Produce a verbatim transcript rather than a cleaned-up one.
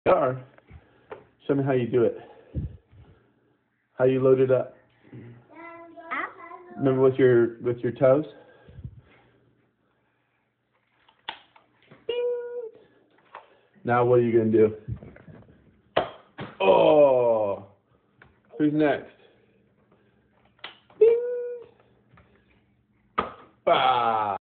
Are. Show me how you do it. How you load it up. Remember with your with your toes? Ding. Now what are you gonna do? Oh, who's next? Ding. Bah.